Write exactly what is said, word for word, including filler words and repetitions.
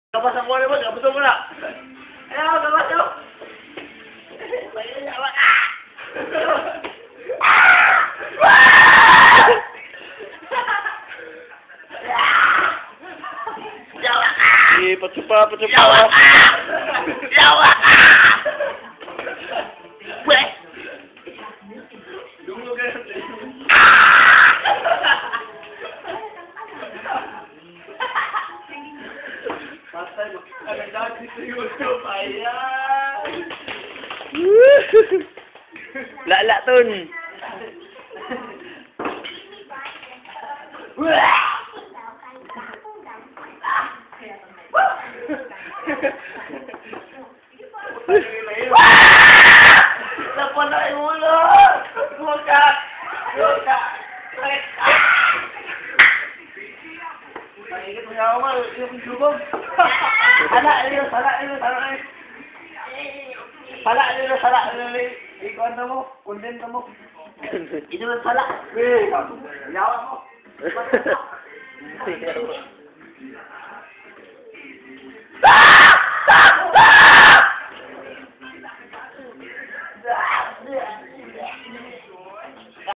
Gabas ang kuha mo, gabas mo na. Ayaw, gabas mo. Ayaw, ah! Yawa ka! Eh, patsupa, patsupa. Yawa ka! Yawa ka! Weh! Dumugan. Patay mo. Ang dati sa YouTube, ayan! Lala ton. Lapan na yung ulo! Muka! Muka! Maingit mo siya ako mal, yung subog. Hala, ano, hala, ano, hala, ano. Hala, ano, hala, ano, ikuan na mo, kundenta mo. Ito na hala. Yawa mo. Ah! Ah! Ah!